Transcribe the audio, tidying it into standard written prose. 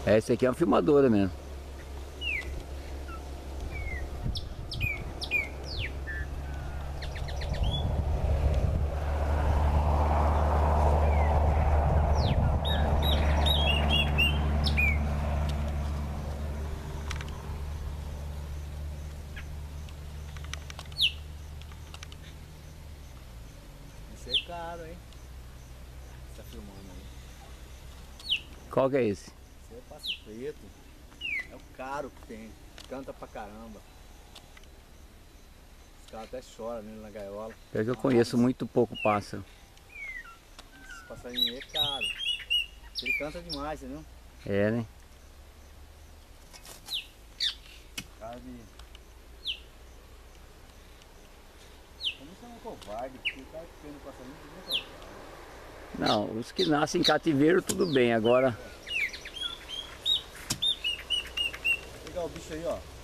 Essa aqui é uma filmadora mesmo. Isso é caro, hein? Você tá filmando aí. Qual que é esse? Isso é passo preto. É o caro que tem. Canta pra caramba. Os caras até choram nele na gaiola. É que eu conheço muito pouco pássaro. Esse passarinho aí é caro. Ele canta demais, entendeu? É, né? Cara de... Como isso é um covarde, porque o cara que prende o passarinho é um covarde. Não, os que nascem em cativeiro tudo bem, agora... Vou pegar o bicho aí, ó.